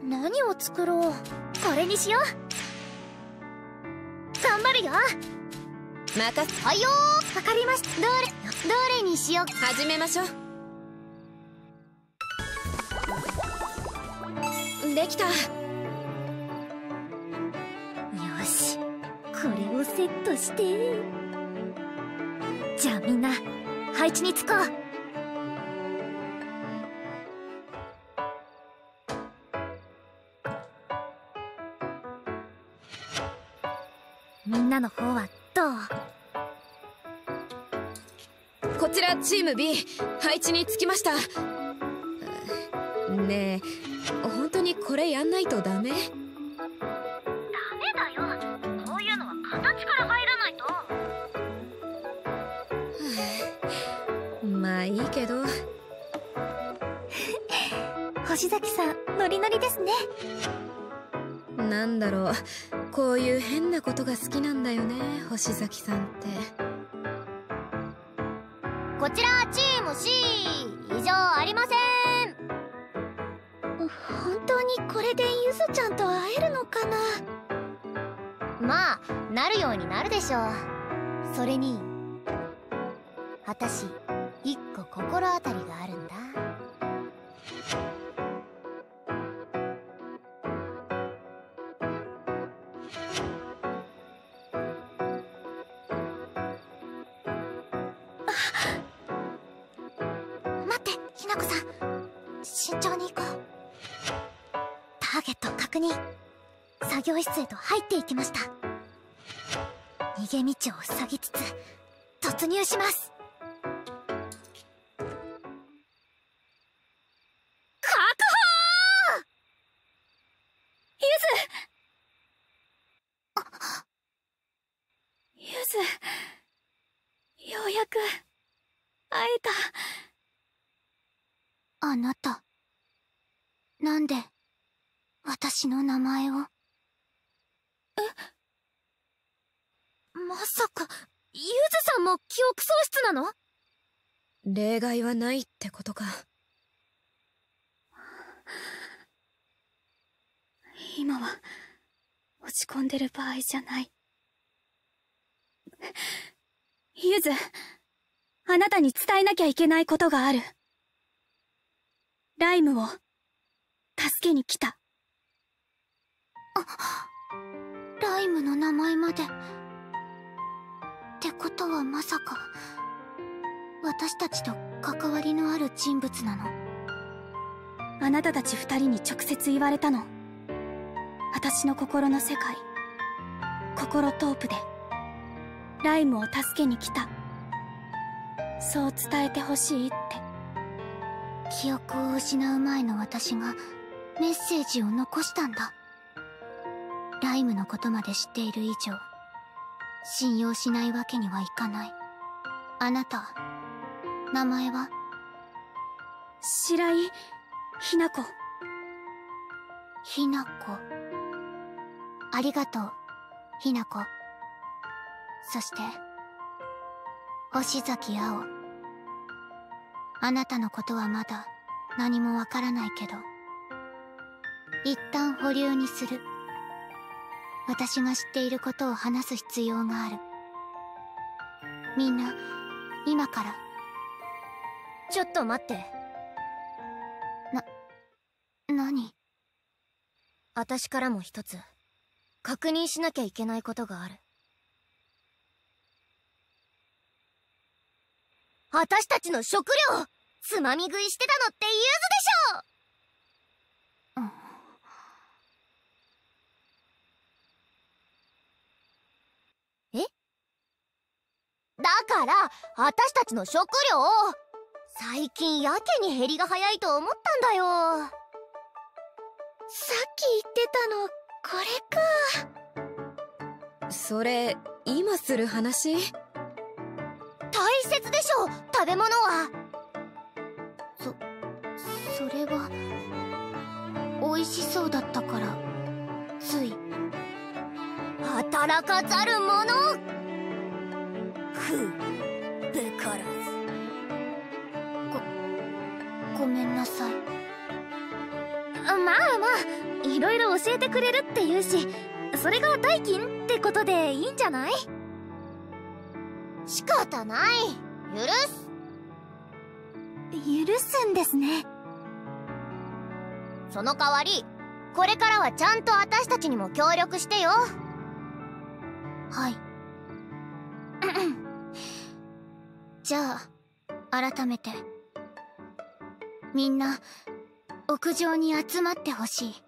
何を作ろう。これにしよう。頑張るよ。 任せ。 はいよー。わかりました。どれにしよう。 始めましょう。できた。よし、これをセットして。じゃあみんな配置につこう。みんなの方はどう？ こちらチーム B 配置につきました。ねえ、本当にこれやんないとダメ？ ダメだよ。こういうのは形から入らないと。 まあいいけど。 星崎さんノリノリですね。 なんだろう、こういう変なことが好きなんだよね、星崎さんって。 こちらチーム C 異常ありません。本当にこれでゆずちゃんと会えるのかな。まあなるようになるでしょう。それに私一個心当たりがあるんだ。待って、ひなこさん、慎重に行こう。ターゲット確認。作業室へと入っていきました。逃げ道を塞ぎつつ突入します。確保！ ゆず、ようやく会えた。 あなた、なんで私の名前を？まさかゆずさんも記憶喪失なの？ 例外はないってことか。 今は落ち込んでる場合じゃない。ゆず、あなたに伝えなきゃいけないことがある。ライムを助けに来た。 ライムの名前まで。ってことはまさか私たちと関わりのある人物なの？ あなたたち二人に直接言われたの。私の心の世界、心トープでライムを助けに来た。そう伝えてほしいって。 記憶を失う前の私がメッセージを残したんだ。ライムのことまで知っている以上信用しないわけにはいかない。あなた、名前は？ 白井ひな子。 ひな子。ありがとう、ひな子。そして星崎青。あなたのことはまだ何もわからないけど一旦保留にする。私が知っていることを話す必要がある。みんな今から。ちょっと待って。何？私からも一つ確認しなきゃいけないことがある。私たちの食料つまみ食いしてたのってユズでしょ。え？だから私たちの食料最近やけに減りが早いと思ったんだよ。さっき言ってたのこれか。 それ今する話？ 大切でしょ、食べ物は。それは美味しそうだったからつい。働かざる者べからず。ごめんなさい。 まあまあ、いろいろ教えてくれるって言うし、それが代金ってことでいいんじゃない？ 仕方ない。許すんですね。 その代わり、これからはちゃんと私たちにも協力してよ。はい。じゃあ改めてみんな屋上に集まってほしい。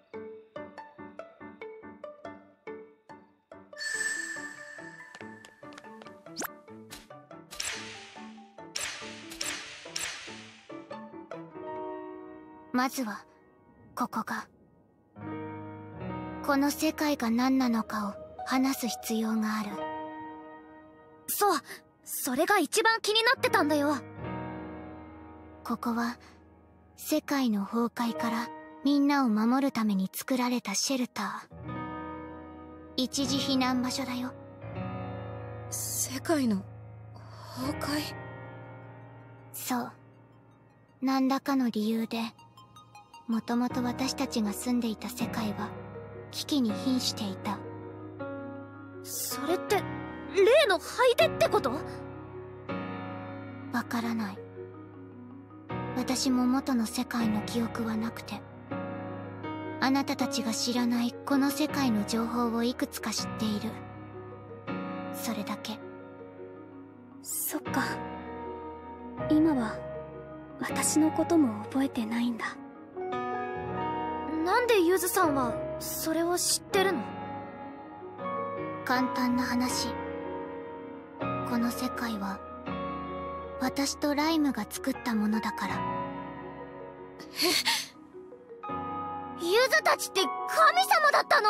まずはこの世界が何なのかを話す必要がある。 そう、それが一番気になってたんだよ。 ここは世界の崩壊からみんなを守るために作られたシェルター、一時避難場所だよ。 世界の崩壊？ そう、何らかの理由でもともと私たちが住んでいた世界は危機に瀕していた。 それって例の灰手ってこと？ わからない。私も元の世界の記憶はなくて、あなたたちが知らないこの世界の情報をいくつか知っている。それだけ。 そっか。今は私のことも覚えてないんだ。 なんでユズさんはそれを知ってるの？ 簡単な話。この世界は私とライムが作ったものだから。 ユズたちって神様だったの？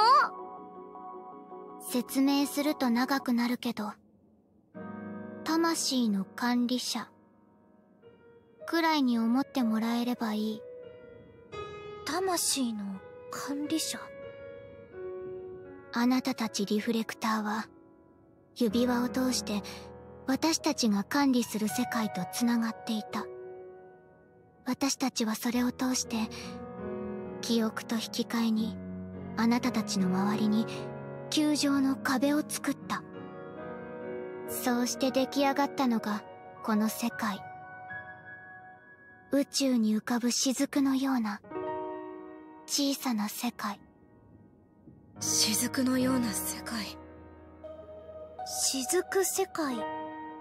説明すると長くなるけど、魂の管理者くらいに思ってもらえればいい。 魂の管理者？ あなたたちリフレクターは指輪を通して私たちが管理する世界とつながっていた。私たちはそれを通して記憶と引き換えにあなたたちの周りに球状の壁を作った。そうして出来上がったのがこの世界。宇宙に浮かぶ雫のような小さな世界。 雫のような世界。 雫世界か。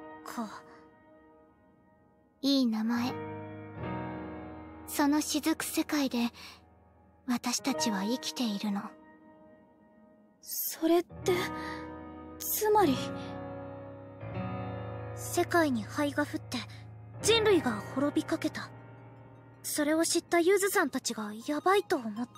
いい名前。その雫世界で私たちは生きているの。 それってつまり世界に灰が降って人類が滅びかけた。それを知ったユズさんたちがヤバいと思って、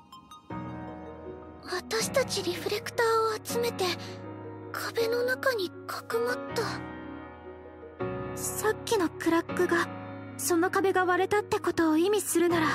私たちリフレクターを集めて壁の中にかくまった。 さっきのクラックがその壁が割れたってことを意味するなら、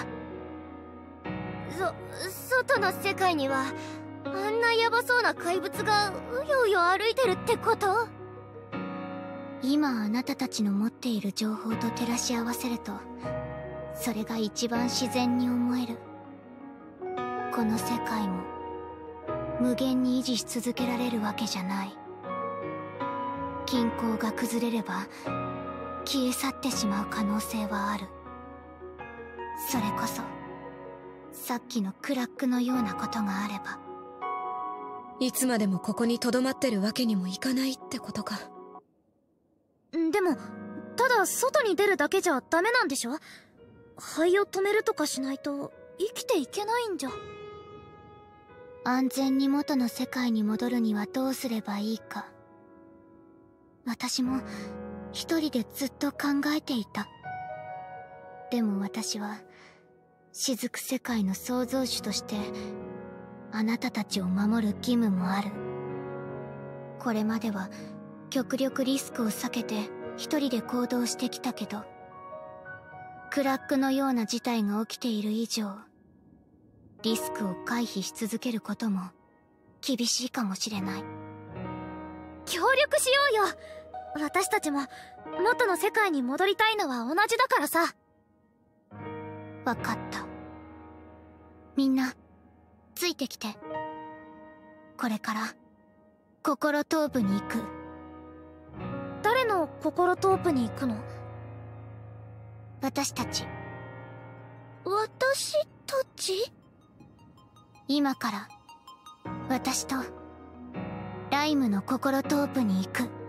外の世界にはあんなヤバそうな怪物がうようよ歩いてるってこと？ 今あなたたちの持っている情報と照らし合わせると、それが一番自然に思える。この世界も無限に維持し続けられるわけじゃない。均衡が崩れれば消え去ってしまう可能性はある。それこそさっきのクラックのようなことがあれば。 いつまでもここに留まってるわけにもいかないってことか。 でもただ外に出るだけじゃダメなんでしょ？灰を止めるとかしないと生きていけないんじゃ。 安全に元の世界に戻るにはどうすればいいか、私も一人でずっと考えていた。でも私は雫世界の創造主としてあなたたちを守る義務もある。これまでは極力リスクを避けて一人で行動してきたけど、クラックのような事態が起きている以上、リスクを回避し続けることも厳しいかもしれない。 協力しようよ。私たちも元の世界に戻りたいのは同じだからさ。 わかった。 みんなついてきて。これから心頭部に行く。 誰の心頭部に行くの？ 私たち。 私たち？ 今から私とライムの心頭部に行く。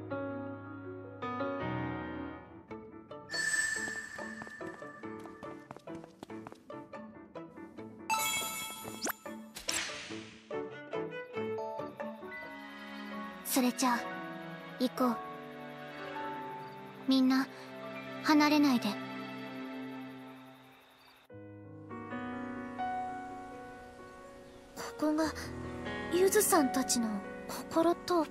それじゃあ行こう。みんな離れないで。 ここがゆずさんたちの心頭部。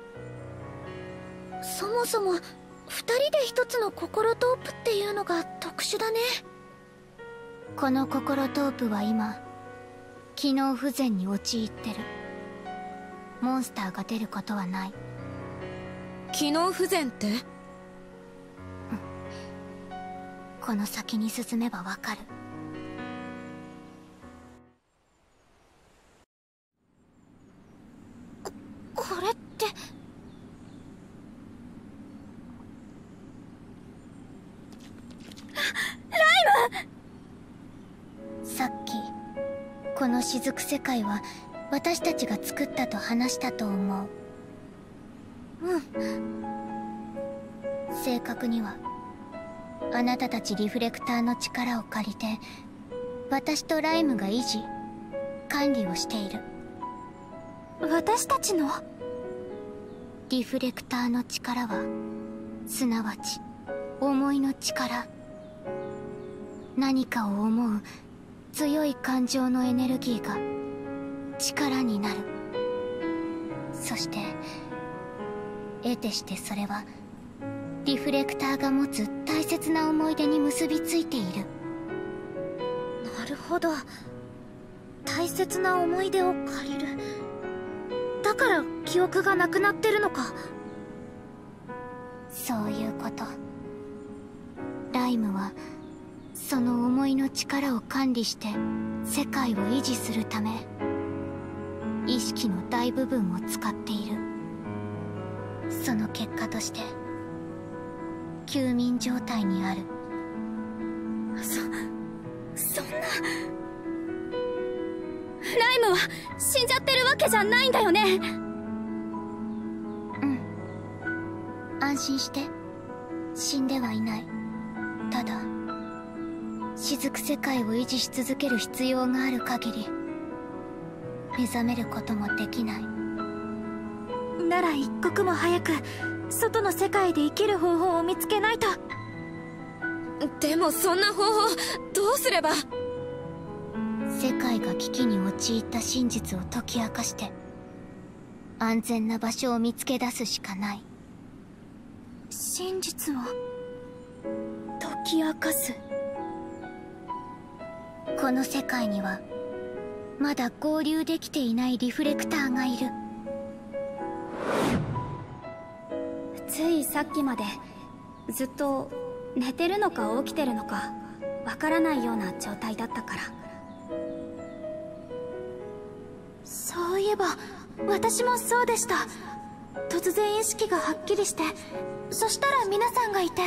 そもそも2人で1つの心頭部っていうのが特殊だね。 この心頭部は今機能不全に陥ってる。モンスターが出ることはない。 機能不全って？ この先に進めばわかる。 これってさっきこの雫世界は私たちが作ったと話したと思う。正確にはあなたたちリフレクターの力を借りて私とライムが維持管理をしている。 私たちの？ リフレクターの力はすなわち思いの力。何かを思う強い感情のエネルギーが力になる。そして得てしてそれはリフレクターが持つ大切な思い出に結びついている。 なるほど。大切な思い出を借りる。だから記憶がなくなってるのか。 そういうこと。ライムはその思いの力を管理して世界を維持するため意識の大部分を使っている。その結果として休眠状態にある。 そんな。ライムは死んじゃってるわけじゃないんだよね？ うん。安心して。死んではいない。ただ雫世界を維持し続ける必要がある限り目覚めることもできない。 なら一刻も早く外の世界で生きる方法を見つけないと。 でもそんな方法どうすれば？ 世界が危機に陥った真実を解き明かして安全な場所を見つけ出すしかない。 真実を解き明かす？ この世界にはまだ合流できていないリフレクターがいる。 ついさっきまでずっと寝てるのか起きてるのかわからないような状態だったから。そういえば私もそうでした。突然意識がはっきりして、そしたら皆さんがいて。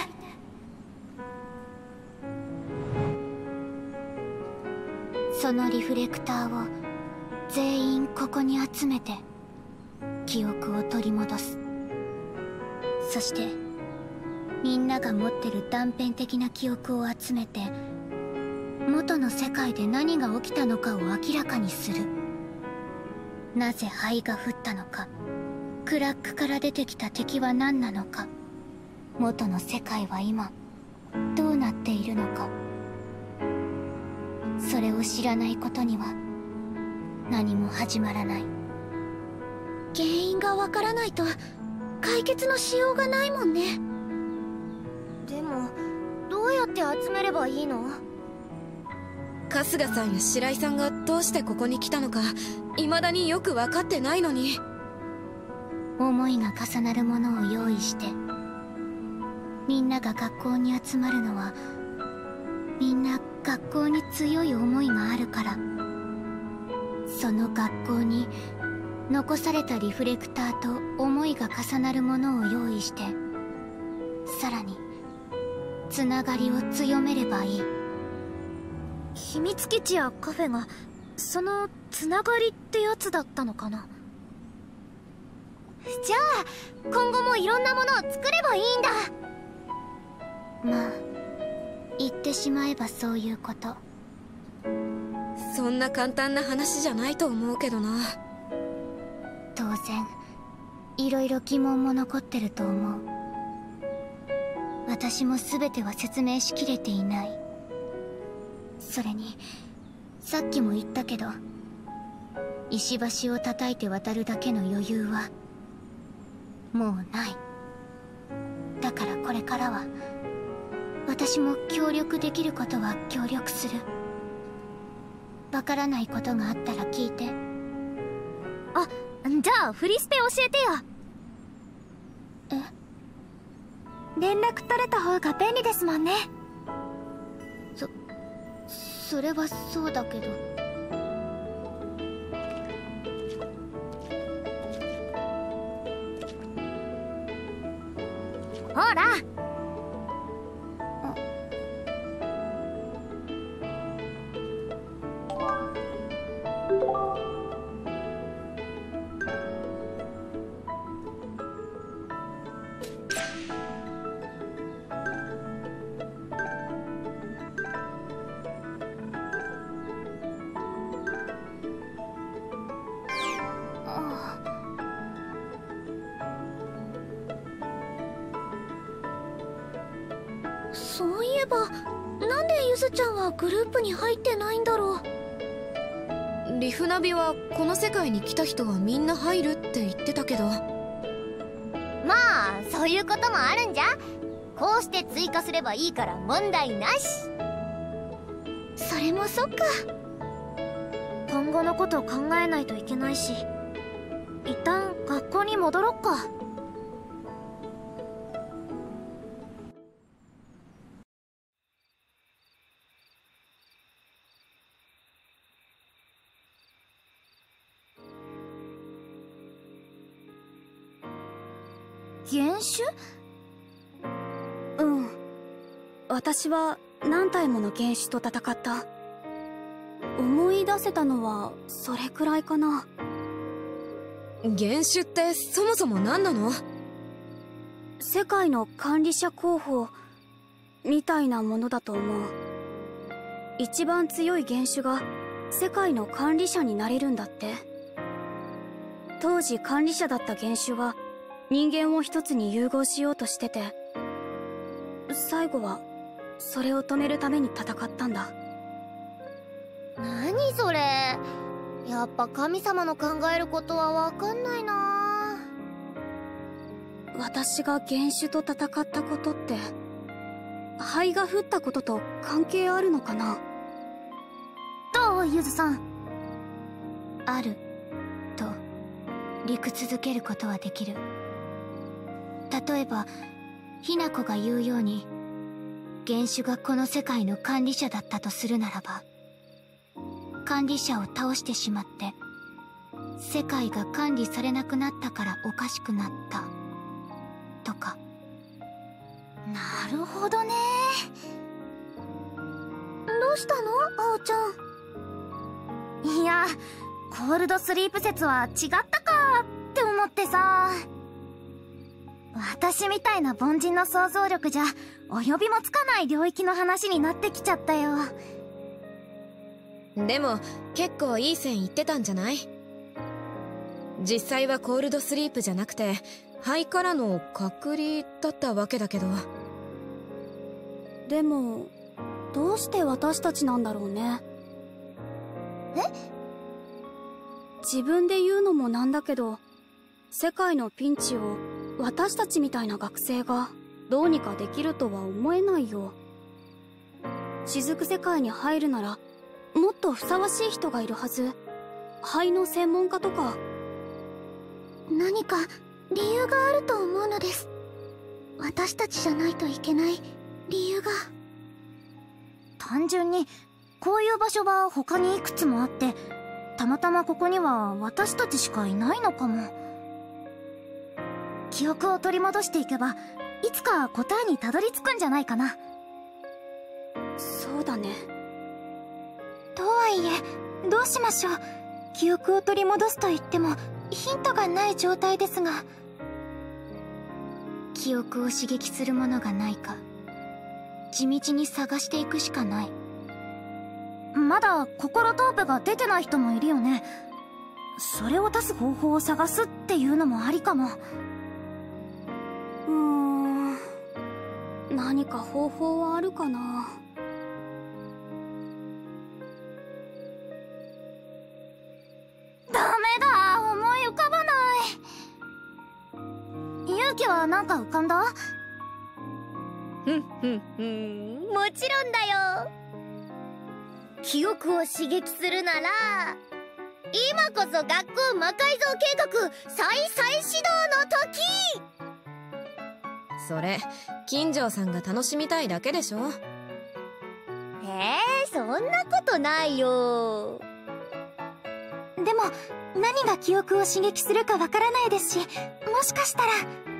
そのリフレクターを全員ここに集めて記憶を取り戻す。そしてみんなが持ってる断片的な記憶を集めて元の世界で何が起きたのかを明らかにする。なぜ灰が降ったのか、クラックから出てきた敵は何なのか、元の世界は今どうなっているのか。それを知らないことには何も始まらない。 原因がわからないと解決のしようがないもんね。でもどうやって集めればいいの？ 春日さんや白井さんがどうしてここに来たのか未だによく分かってないのに。 思いが重なるものを用意してみんなが学校に集まるのはみんな学校に強い思いがあるから。その学校に残されたリフレクターと思いが重なるものを用意して、さらにつながりを強めればいい。 秘密基地やカフェがそのつながりってやつだったのかな。じゃあ今後もいろんなものを作ればいいんだ。 まあ言ってしまえばそういうこと。 そんな簡単な話じゃないと思うけどな。 当然いろいろ疑問も残ってると思う。私も全ては説明しきれていない。それにさっきも言ったけど、石橋を叩いて渡るだけの余裕はもうない。だからこれからは私も協力できることは協力する。わからないことがあったら聞いて。 あ、じゃあフリスペ教えてよ。連絡取れた方が便利ですもんね。 それはそうだけど。 ほら。 そういえばなんでゆずちゃんはグループに入ってないんだろう。 リフナビはこの世界に来た人はみんな入るって言ってたけど。 まあそういうこともあるんじゃ。こうして追加すればいいから問題なし。それもそっか。今後のことを考えないといけないし、一旦学校に戻ろっか。原種？ うん。私は何体もの原種と戦った。思い出せたのはそれくらいかな。 原種ってそもそも何なの？ 世界の管理者候補みたいなものだと思う。一番強い原種が世界の管理者になれるんだって。当時管理者だった原種は人間を一つに融合しようとしてて、最後はそれを止めるために戦ったんだ。 何それ。やっぱ神様の考えることは分かんないな。 私が原種と戦ったことって灰が降ったことと関係あるのかな。 どうゆずさん。 あると理屈づけることはできる。例えばひな子が言うように原種がこの世界の管理者だったとするならば、管理者を倒してしまって世界が管理されなくなったからおかしくなったとか。 なるほどね。どうしたの、あおちゃん。いや、コールドスリープ説は違ったかって思ってさ。私みたいな凡人の想像力じゃ及びもつかない領域の話になってきちゃったよ。 でも結構いい線いってたんじゃない？実際はコールドスリープじゃなくて肺からの隔離だったわけだけど。 でもどうして私たちなんだろうね。自分で言うのもなんだけど、世界のピンチを私たちみたいな学生がどうにかできるとは思えないよ。雫世界に入るならもっとふさわしい人がいるはず。肺の専門家とか。 何か理由があると思うのです。私たちじゃないといけない理由が。 単純にこういう場所は他にいくつもあって、たまたまここには私たちしかいないのかも。記憶を取り戻していけばいつか答えにたどり着くんじゃないかな。 そうだね。とはいえどうしましょう。記憶を取り戻すと言ってもヒントがない状態ですが。 記憶を刺激するものがないか地道に探していくしかない。 まだ心トープが出てない人もいるよね。それを出す方法を探すっていうのもありかも。 何か方法はあるかな。 ダメだ、思い浮かばない。勇気はなんか浮かんだ？ もちろんだよ。 記憶を刺激するなら今こそ学校魔改造計画再始動の時。 それ金城さんが楽しみたいだけでしょ。 そんなことないよ。 でも何が記憶を刺激するかわからないですし、もしかしたら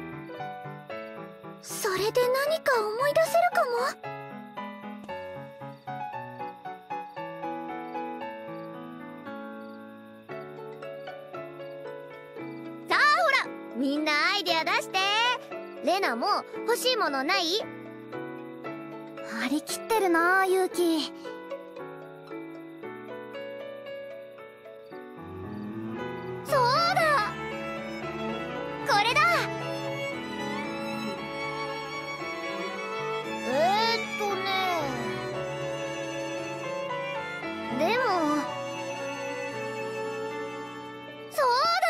それで何か思い出せるかも。 さあほら、みんなアイデア出して。レナも欲しいものない？張り切ってるなあ、勇気。そうだ、これだ。でもそうだ。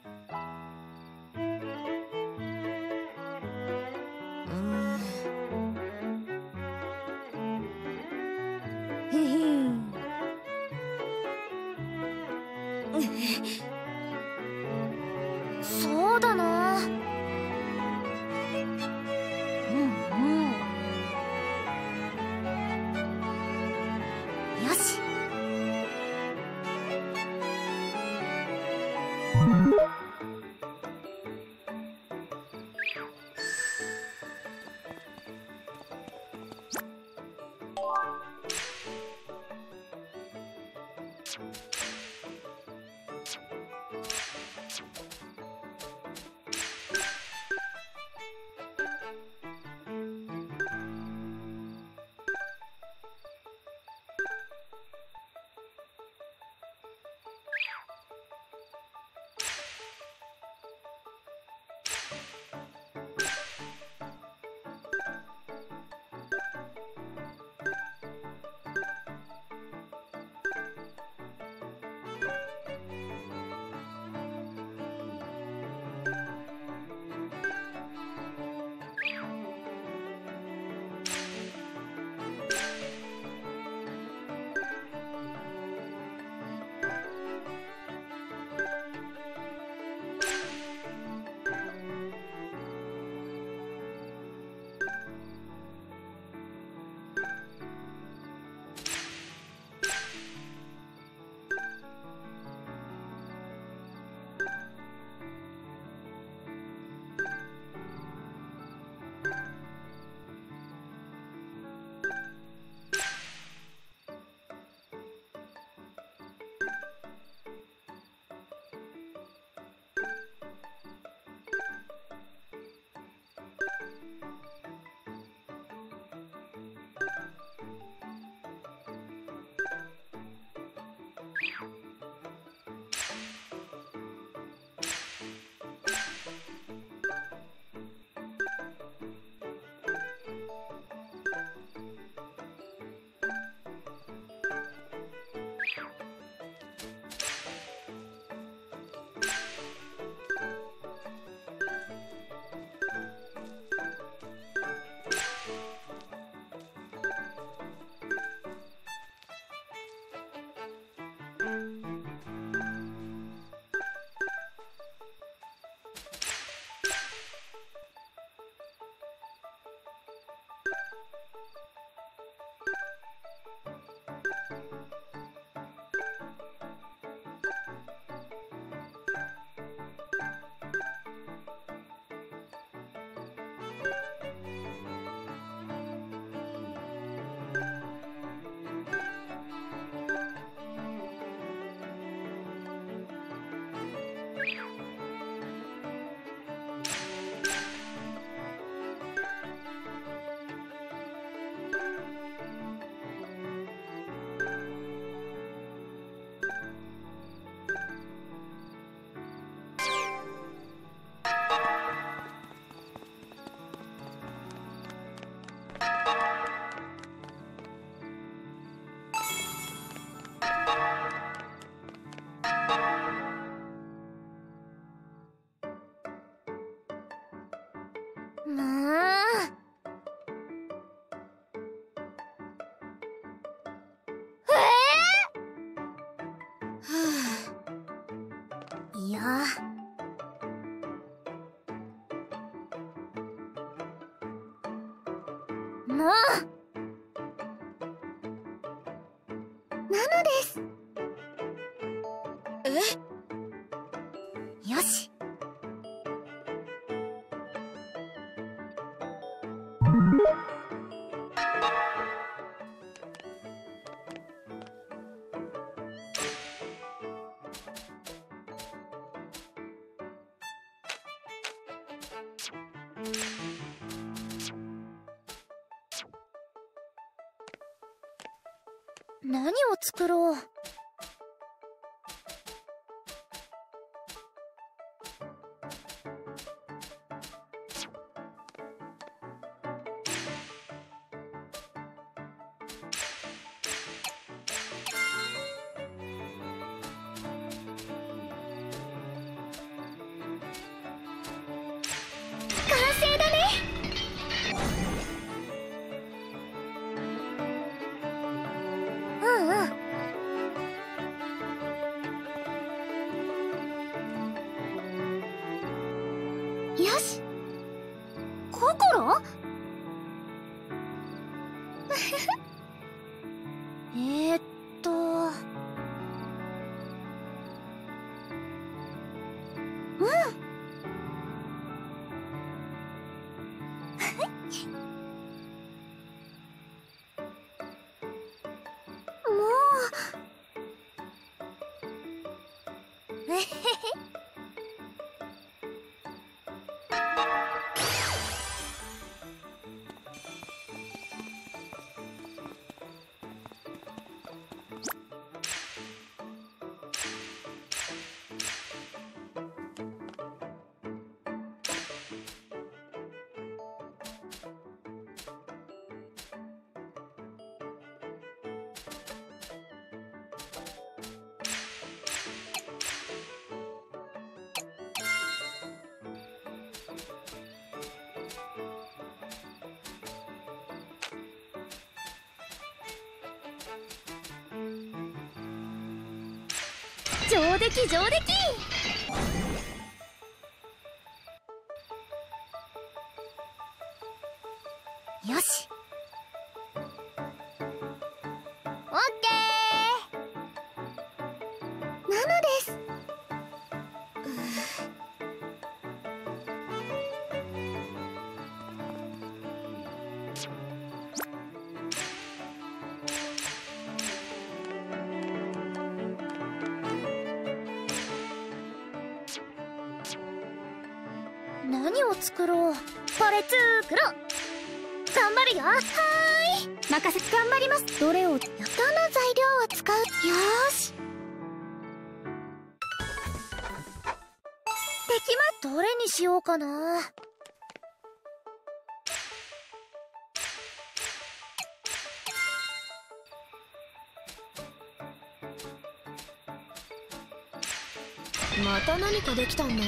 そうだな。よし。 いやもうなのです。よし。何を作ろう。完成だね。うんうん。よし。心えーっともうえへへ。上出来上出来。よし。オッケー。なのです。何を作ろう。これ作ろう。頑張るよ。はーい。任せ。頑張ります。どれを。どの材料を使う。よーし。できま。どれにしようかな。 また何かできたんだ。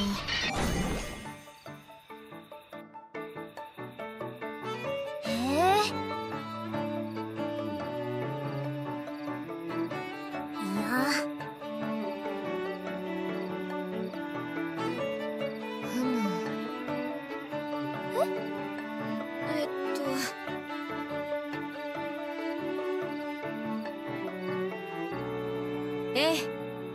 ええ。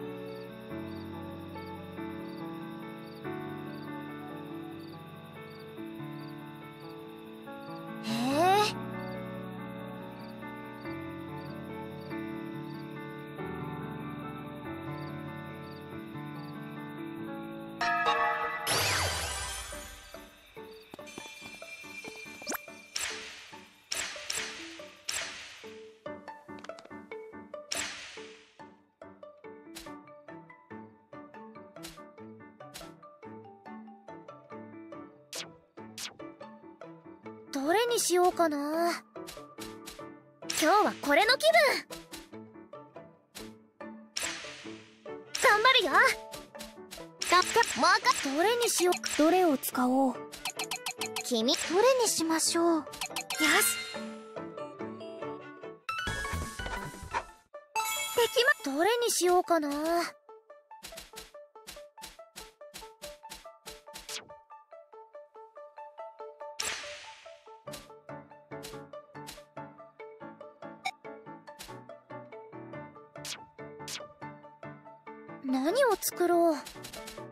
どれにしようかな。今日はこれの気分。頑張るよ。どれにしよう。どれを使おう。君、どれにしましょう。よし。どれにしようかな。 何を作ろう。